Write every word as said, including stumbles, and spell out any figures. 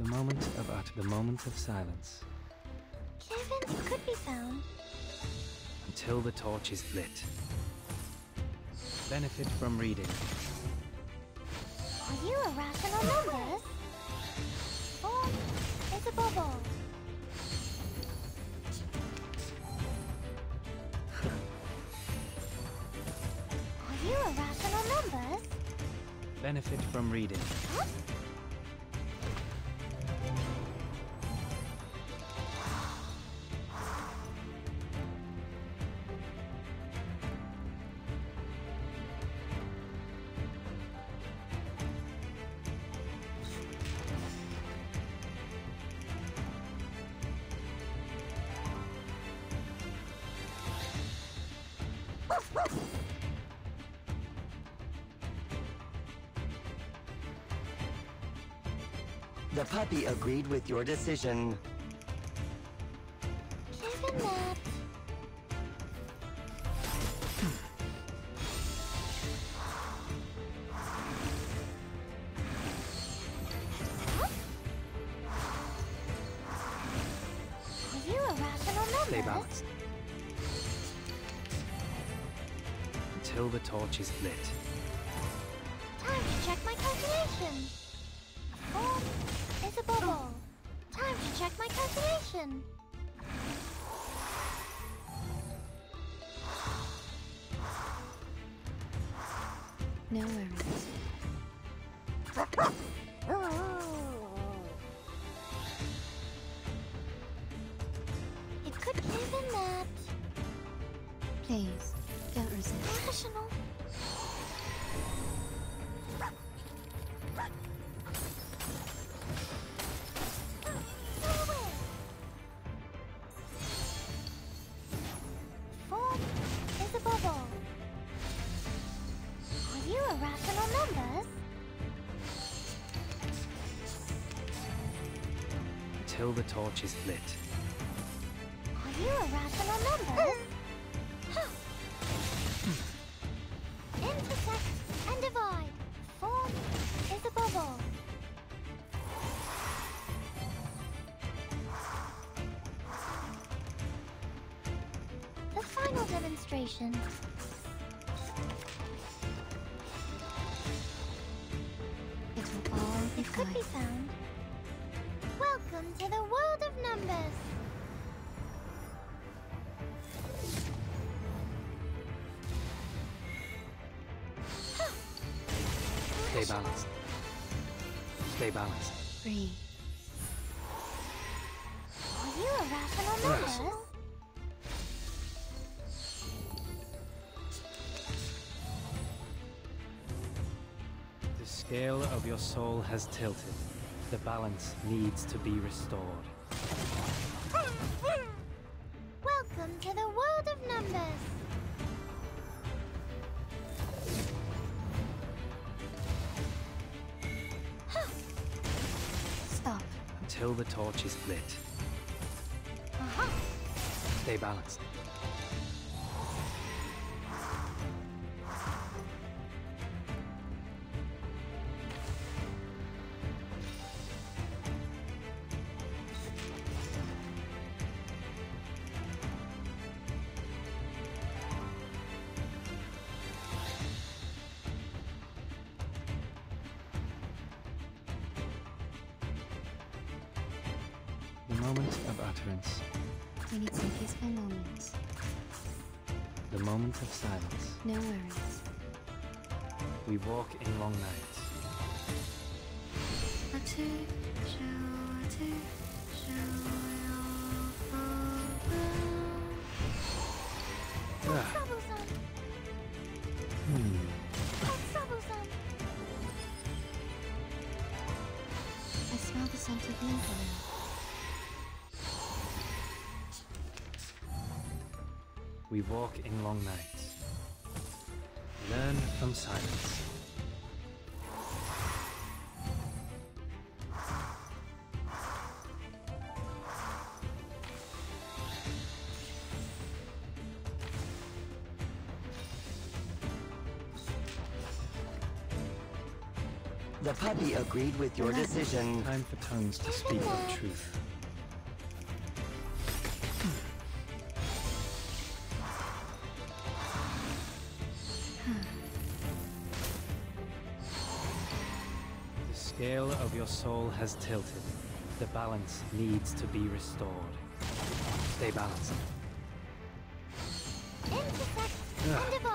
The moment of utter, the moment of silence. Kevin could be found. Until the torch is lit. Benefit from reading. Are you irrational numbers? Form is a bubble. Are you irrational numbers? Benefit from reading. Huh? The puppy agreed with your decision. Given that... Are you irrational numbers? Stay balanced. Until the torch is lit. Time to check my calculation. Form is a bubble. Time to check my calculation. No worries. It could given that... Please, don't resist. Rational. Form is a bubble. Are you irrational numbers? Until the torch is lit. Are you irrational numbers? Intersect and divide. Form is a bubble. The final demonstration. It will all be It could fine. be found. Welcome to the world of numbers. Stay balanced. Stay balanced. Breathe. Are you irrational Yes. numbers? The scale of your soul has tilted. The balance needs to be restored. Welcome to the world of numbers. Stop. Until the torch is lit. Aha! Stay balanced. The moment of utterance. We need some peaceful moments. The moment of silence. No worries. We walk in long nights. A two, show, a two, show, Ah, Troublesome! hmm. That's troublesome! I smell the scent of winter now. We walk in long nights. Learn from silence. The puppy agreed with your decision. Time for tongues to speak of truth. The scale of your soul has tilted. The balance needs to be restored. Stay balanced. Intersect and evolve.